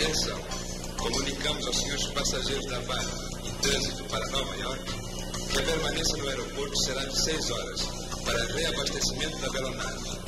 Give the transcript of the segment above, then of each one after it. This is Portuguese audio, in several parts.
Atenção, comunicamos aos senhores passageiros da Baden em trânsito para Nova York que a permanência no aeroporto será de 6 horas para reabastecimento da aeronave.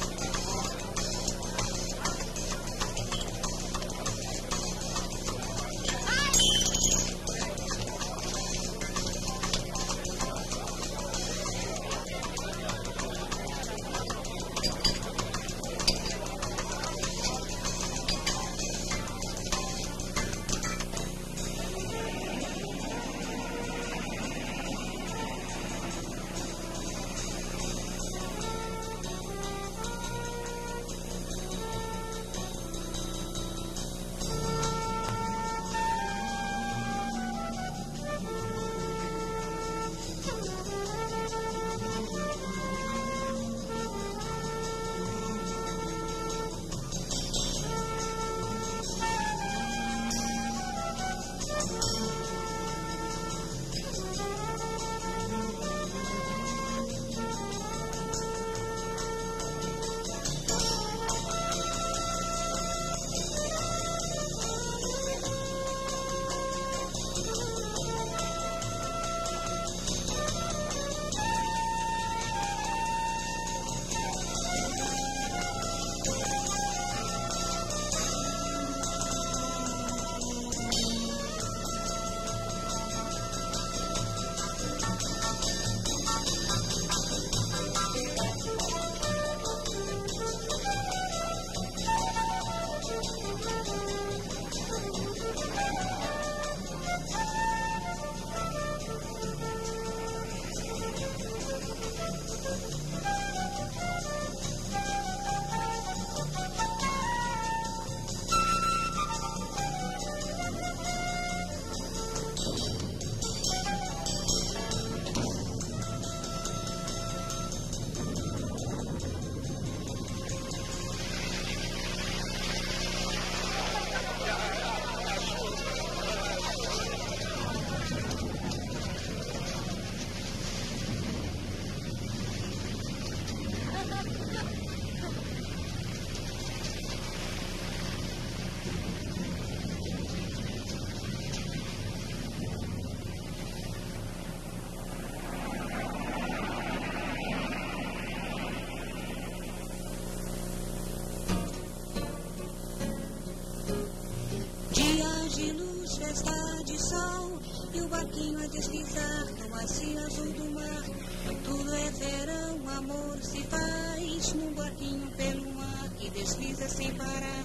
Festa de sol e o barquinho a deslizar no macio azul do mar. Tudo é verão, amor se faz num barquinho pelo mar que desliza sem parar.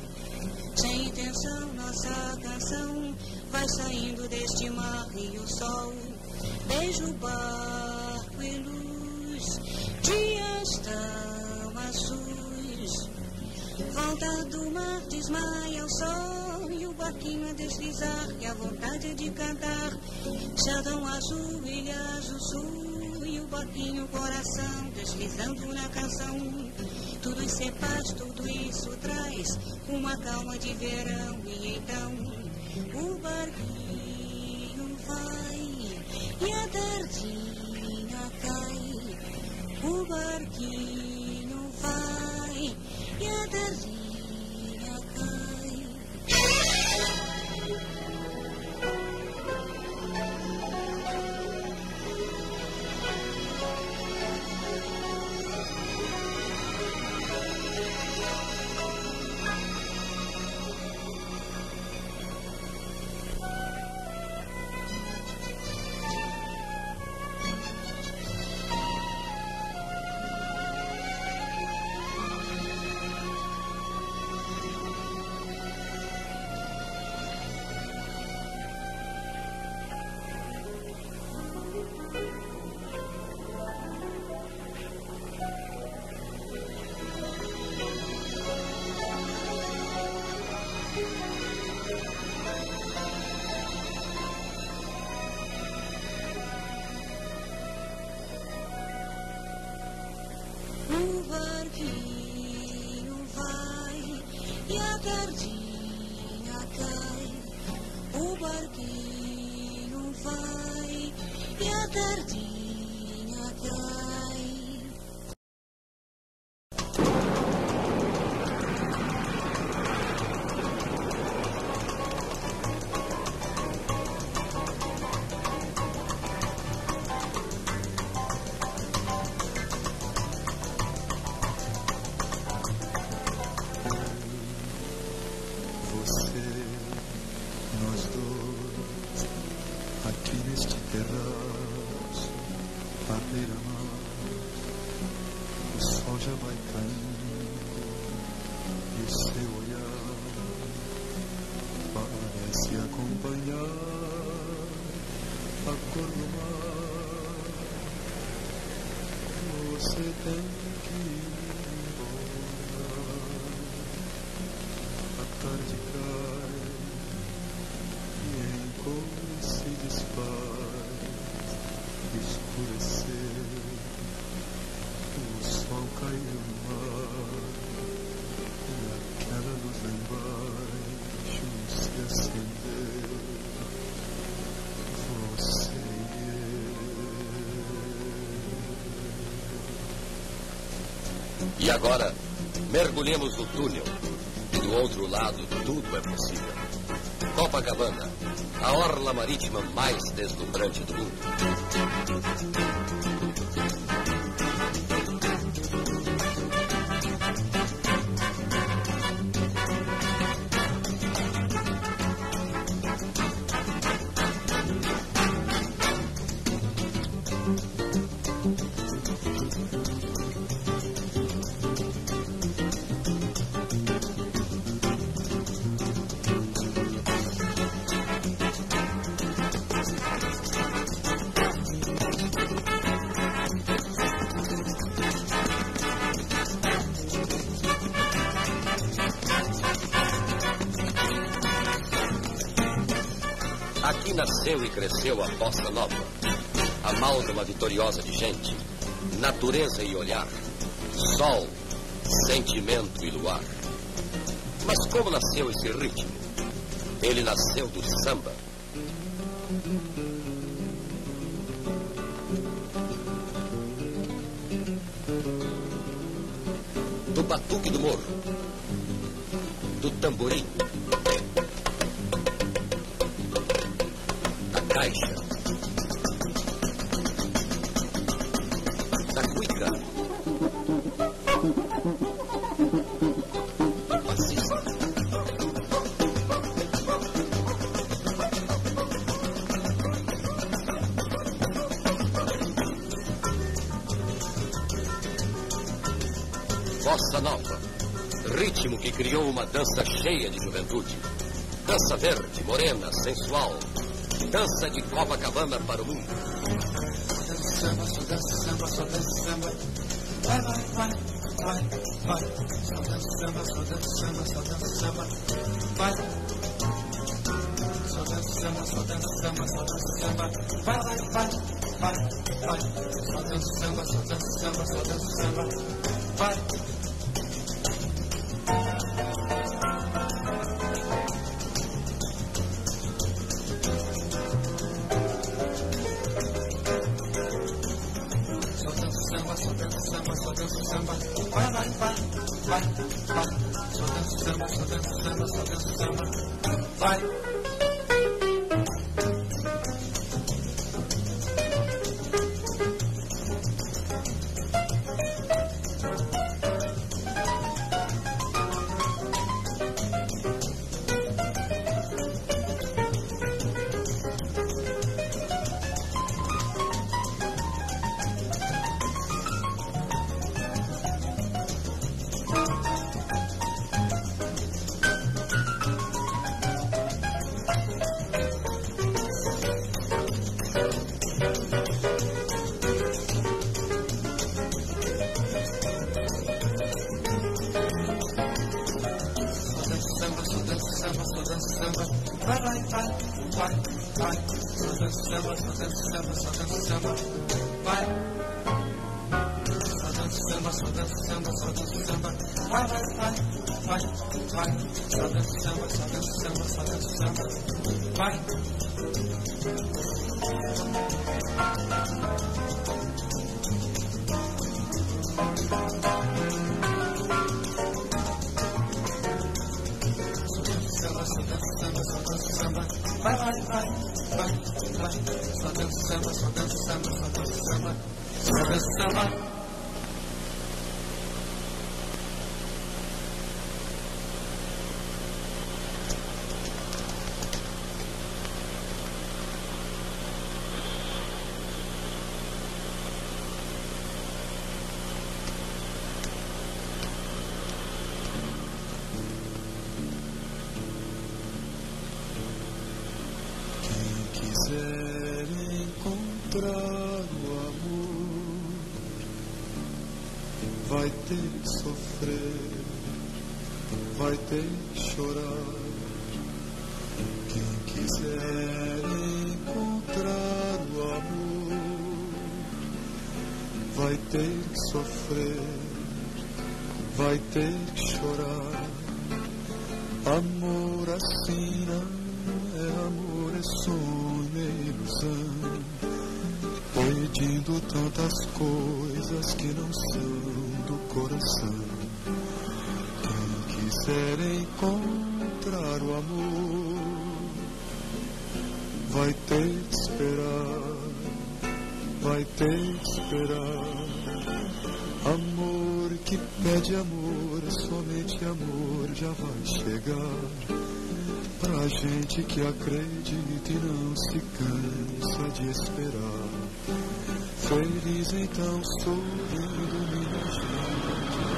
Sem intenção, nossa canção vai saindo deste mar e o sol beija o barco e luz. Dias tão azuis, volta do mar desmaia o sol. O barquinho a deslizar e a vontade de cantar. Céu azul, ilhas do sul e o barquinho coração deslizando na canção. Tudo isso é paz, tudo isso traz uma calma de verão. E então o barquinho vai e a tardinha cai. O barquinho vai e a tardinha cai. O barquinho vai e a tardinha cai. O barquinho vai e a tardinha cai. a cor do mar. Você tem que ir embora. A tarde cai e em cor se desfaz. Escureceu, o sol caiu no mar e aquela luz lá embaixo se acendeu. Você e agora, mergulhemos no túnel. E do outro lado, tudo é possível. Copacabana, a orla marítima mais deslumbrante do mundo. Aqui nasceu e cresceu a Bossa Nova, amálgama vitoriosa de gente, natureza e olhar, sol, sentimento e luar. Mas como nasceu esse ritmo? Ele nasceu do samba. Do batuque do morro, do tamborim, caixa, da cuica, do passista, Bossa Nova, ritmo que criou uma dança cheia de juventude, dança verde, morena, sensual, dança de Copacabana para o mundo. samba, só dança samba, só dança samba. Vai, vai, vai, vai, vai. Só dança samba, só dança samba, só dança samba. Vai. Só dança samba, só dança samba, só dança samba. Vai, vai, vai, vai, vai. Só dança samba, só dança samba, só dança samba. Vai. Quem quiser ter que sofrer, vai ter que chorar. Quem quiser encontrar o amor, vai ter que sofrer, vai ter que chorar. Amor assim não é amor, é sonho, é ilusão, pedindo tantas coisas que não são do coração. Quem quiser encontrar o amor, vai ter que esperar, vai ter que esperar. Amor que pede amor, somente amor já vai chegar. Pra gente que acredita e não se cansa de esperar. Feliz então, sorrindo, minha gente.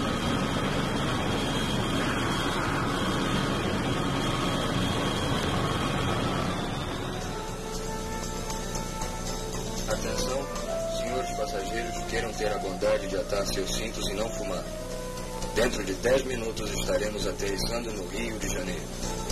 Atenção, senhores passageiros, queiram ter a bondade de atar seus cintos e não fumar. Dentro de 10 minutos estaremos aterrissando no Rio de Janeiro.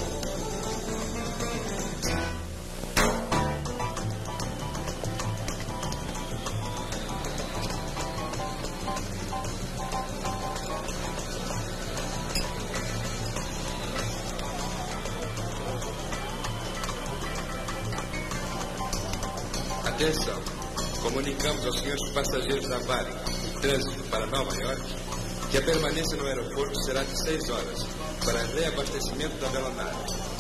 Atenção, comunicamos aos senhores passageiros da Baden em trânsito para Nova York que a permanência no aeroporto será de 6 horas para reabastecimento da aeronave.